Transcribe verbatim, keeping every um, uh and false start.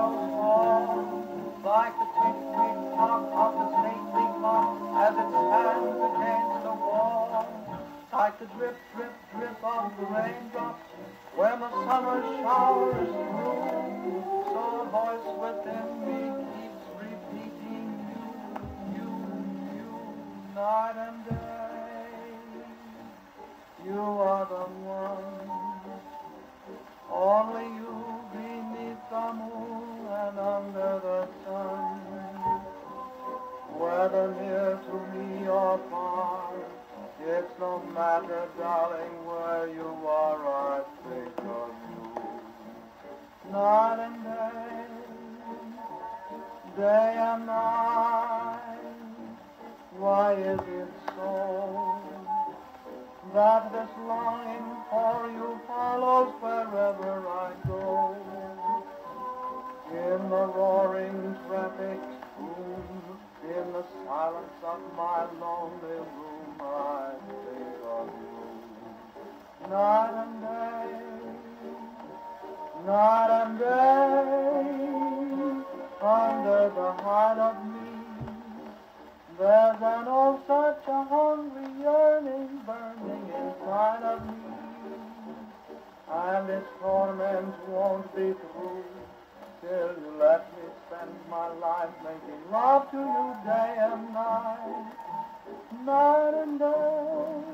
goes on, like the tick-tick-tock of the stately clock as it stands against the wall, like the drip, drip, drip of the raindrops when the summer shower is through. So a voice within me keeps repeating you, you, you, night and day. You are the one, only you beneath the moon and under the sun. Whether near to me or far, it's no matter, darling, where you are, I think of you. Night and day, day and night, why is it so that this longing for you follows wherever I go? In the roaring traffic boom, in the silence of my lonely room, I think of you. Night and day, night and day, under the heart of me, there's an oh such a hungry yearning burning inside of me, and its torment won't be through till you let me spend my life making love to you day and night, night and day.